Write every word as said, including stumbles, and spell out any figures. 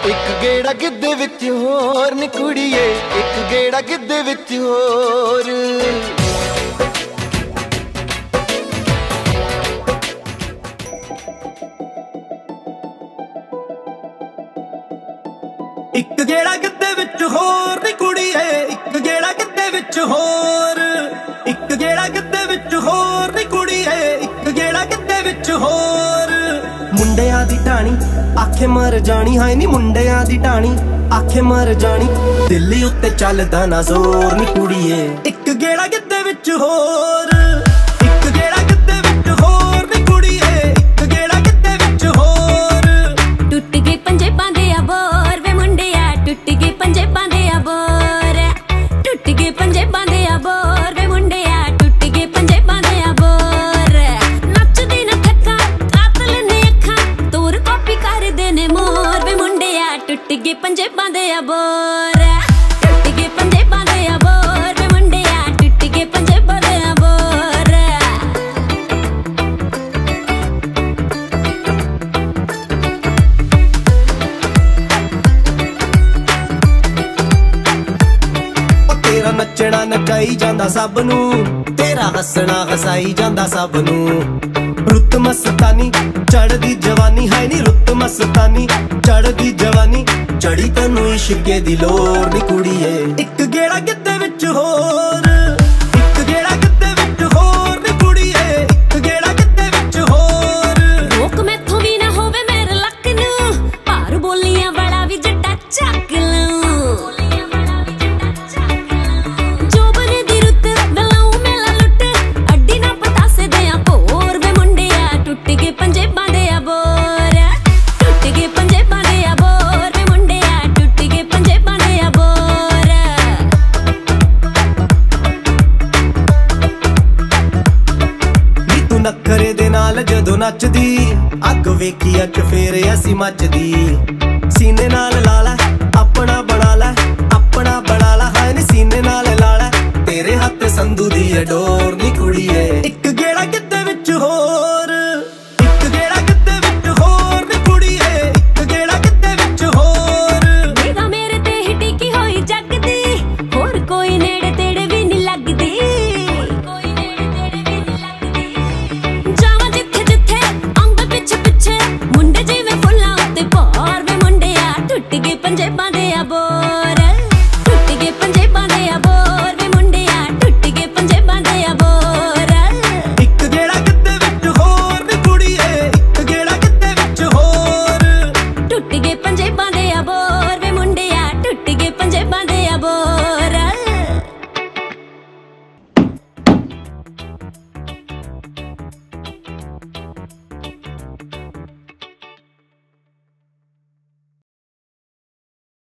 ਇੱਕ ਗੇੜਾ ਗਿੱਧੇ ਵਿੱਚ ਹੋਰ ਨੀ ਕੁੜੀਏ, ਇੱਕ ਗੇੜਾ ਗਿੱਧੇ ਵਿੱਚ ਹੋਰ। ਇੱਕ ਗੇੜਾ ਗਿੱਧੇ ਵਿੱਚ ਹੋਰ ਨੀ ਕੁੜੀਏ, ਇੱਕ ਗੇੜਾ ਗਿੱਧੇ ਵਿੱਚ ਹੋਰ। ਇੱਕ ਗੇੜਾ ਗਿੱਧੇ ਵਿੱਚ ਹੋਰ ਨੀ ਕੁੜੀਏ, ਇੱਕ ਗੇੜਾ ਗਿੱਧੇ ਵਿੱਚ ਹੋਰ। ਮੁੰਡਿਆਂ ਦੀ ਢਾਣੀ ਆਖੇ ਮਰ ਜਾਣੀ, ਹਾਏ ਨੀ ਮੁੰਡਿਆਂ ਦੀ ਢਾਣੀ ਆਖੇ ਮਰ ਜਾਣੀ। ਦਿੱਲੀ ਉੱਤੇ ਚੱਲਦਾ ਨਾ ਜ਼ੋਰ ਨੀ ਕੁੜੀਏ, ਇੱਕ ਗੇੜਾ ਗਿੱਧੇ ਵਿੱਚ ਹੋਰ। ਇੱਕ ਗੇੜਾ ਗਿੱਧੇ ਵਿੱਚ ਹੋਰ ਨੀ ਕੁੜੀਏ, ਇੱਕ ਗੇੜਾ ਗਿੱਧੇ ਵਿੱਚ ਹੋਰ। ਟੁੱਟ ਗਏ ਪੰਜੇ ਪਾਂਦੇ ਆ ਬੋਰ ਵੇ ਮੁੰਡਿਆ, ਟੁੱਟ ਗਏ ਪੰਜੇ ਪਾਂਦੇ ਆ ਬੋਰ। ਟੁੱਟ ਗਏ ਪੰਜੇ ਪਾਂਦੇ ਆ ਬੋਰ ਵੇ ਮੁੰਡਿਆ, ਟੁੱਟ ਗਏ ਪੰਜੇ ਪਾਂਦੇ ਆ ਬੋਰ। ਨੱਚਦੇ ਨਾ ਠੱਕਾਂ ਕਾਤਲ ਨੇ ਅੱਖਾਂ, ਤੋਰ ਕਾਪੀ ਕਰਦੇ ਨੇ ਮੋਰ ਵੇ ਮੁੰਡਿਆ, ਟੁੱਟ ਗਏ ਪੰਜੇ ਪਾਂਦੇ ਆ ਬੋਰ। ਟੁੱਟ ਗਏ ਪੰਜੇ ਪਾਂਦੇ ਆ ਬੋਰ ਵੇ ਮੁੰਡਿਆ, ਟੁੱਟ ਗਏ ਪੰਜੇ ਪਾਂਦੇ ਆ ਬੋਰ। ਤੇਰਾ ਨੱਚਣਾ ਨਚਾਈ ਜਾਂਦਾ ਸਭ ਨੂੰ, ਤੇਰਾ ਹੱਸਣਾ ਹਸਾਈ ਜਾਂਦਾ ਸਭ ਨੂੰ। ਰੁੱਤ ਮਸਤਾਨੀ ਚੜਦੀ ਜਵਾਨੀ, ਹਾਏ ਨੀ ਰੁੱਤ ਮਸਤਾਨੀ ਚੜਦੀ ਜਵਾਨੀ। ਚੜੀ ਤੈਨੂੰ ਇਸ਼ਕੇ ਦੀ ਲੋੜ ਨੀ ਕੁੜੀਏ, ਇੱਕ ਗੇੜਾ ਗਿੱਧੇ ਵਿੱਚ ਹੋਰ। ਇੱਕ ਗੇੜਾ ਗਿੱਧੇ ਵਿੱਚ ਹੋਰ ਨੀ ਕੁੜੀਏ, ਇੱਕ ਗੇੜਾ ਗਿੱਧੇ ਵਿੱਚ ਹੋਰ। ਰੋਕ ਮੈਥੋਂ ਵੀ ਨਾ ਹੋਵੇ ਮੇਰੇ ਲੱਕ ਨੂੰ, ਭਾਰ ਬੋਲੀਆਂ ਵਾਲਾ ਵੀ ਜੱਟਾ ਚੱਕ ਲੂੰ। ਜੋਬਨ ਦੀ ਰੁੱਤ ਮਲਾਉ ਮੇਲਾ ਲੁੱਟ, ਅੱਡੀ ਨਾ ਪਤਾਸੇ ਦੇ ਆ ਭੋਰ ਵੇ ਮੁੰਡਿਆ, ਟੁੱਟ ਗਏ ਪੰਜੇ ਪਾਂਦੇ ਆ ਬੋਰ। ਟੁੱਟ ਗਏ ਪੰਜੇ ਪਾਂਦੇ ਆ ਬੋਰ ਵੇ ਮੁੰਡਿਆ, ਟੁੱਟ ਗਏ ਪੰਜੇ ਪਾਂਦੇ ਆ ਬੋਰ। ਨੀ ਤੂੰ ਨਖਰੇ ਦੇ ਨਾਲ ਜਦੋਂ ਨੱਚਦੀ, ਅੱਗ ਵੇਖੀ ਅੱਜ ਫੇਰ ਅਸੀਂ ਮੱਚਦੀ। ਸੀਨੇ ਨਾਲ ਲਾ ਲੈ ਆਪਣਾ ਬਣਾ ਲੈ, ਆਪਣਾ ਬਣਾ ਲੈ, ਹਾਏ ਨੀ ਸੀਨੇ ਨਾਲ ਲਾ ਲੈ। ਤੇਰੇ ਹੱਥ ਸੰਧੂ ਦੀ ਅਡੋਰ ਨੀ ਕੁੜੀਏ, ਇੱਕ ਗੇੜਾ ਗਿੱਧੇ ਵਿੱਚ ਹੋਰ। ਇੱਕ ਗੇੜਾ ਗਿੱਧੇ ਵਿੱਚ ਹੋਰ ਨੀ ਕੁੜੀਏ, ਇੱਕ ਗੇੜਾ ਗਿੱਧੇ ਵਿੱਚ ਹੋਰ। ਨਿਗਾਹ ਮੇਰੇ ਤੇ ਹੀ ਟਿਕੀ ਹੋਈ ਜਗਦੀ, ਹੋਰ ਕੋਈ ਨੇੜੇ ਤੇੜੇ ਵੀ ਨਹੀਂ ਲੱਗਦੀ। ਕੋਈ ਨੇੜੇ ਤੇੜੇ ਵੀ ਨਹੀਂ ਲੱਗਦੀ। ਜਾਵਾਂ ਜਿੱਥੇ ਜਿੱਥੇ ਅੰਬ ਪਿੱਛੇ ਪਿੱਛੇ, ਮੁੰਡੇ ਜਿਵੇਂ ਫੁੱਲਾਂ ਉੱਤੇ ਭੌਰ ਵੇ ਮੁੰਡਿਆ, ਟੁੱਟ ਗਏ ਪੰਜੇ ਪਾਂਦੇ ਆ ਬੋਰ। ਟੁੱਟ ਗਏ ਪੰਜੇ ਪਾਂਦੇ ਆ ਬੋਰ ਵੇ ਮੁੰਡਿਆ, ਟੁੱਟ ਗਏ ਪੰਜੇ ਪਾਂਦੇ ਆ ਬੋਰ। ਇੱਕ ਗੇੜਾ ਗਿੱਧੇ ਵਿੱਚ ਹੋਰ ਨੀ ਕੁੜੀਏ, ਇੱਕ ਗੇੜਾ ਗਿੱਧੇ ਵਿੱਚ ਹੋਰ। ਟੁੱਟ ਗਏ ਪੰਜੇ ਪਾਂਦੇ ਆ ਬੋਰ ਵੇ